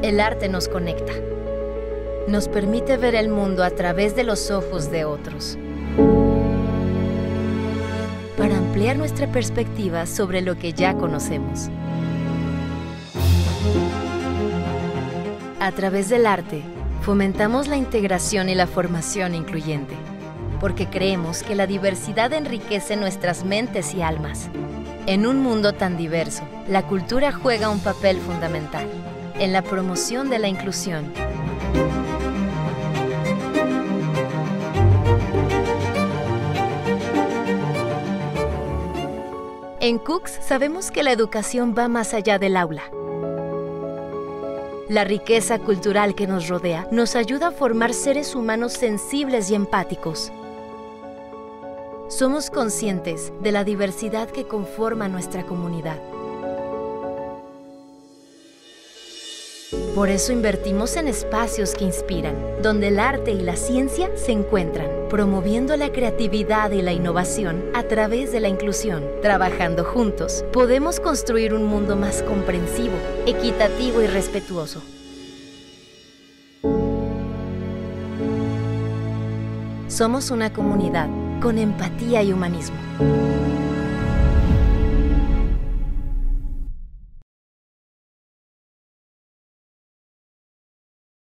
El arte nos conecta. Nos permite ver el mundo a través de los ojos de otros. Para ampliar nuestra perspectiva sobre lo que ya conocemos. A través del arte, fomentamos la integración y la formación incluyente, porque creemos que la diversidad enriquece nuestras mentes y almas. En un mundo tan diverso, la cultura juega un papel fundamental en la promoción de la inclusión. En Cooks sabemos que la educación va más allá del aula. La riqueza cultural que nos rodea nos ayuda a formar seres humanos sensibles y empáticos. Somos conscientes de la diversidad que conforma nuestra comunidad. Por eso invertimos en espacios que inspiran, donde el arte y la ciencia se encuentran, promoviendo la creatividad y la innovación a través de la inclusión. Trabajando juntos, podemos construir un mundo más comprensivo, equitativo y respetuoso. Somos una comunidad con empatía y humanismo.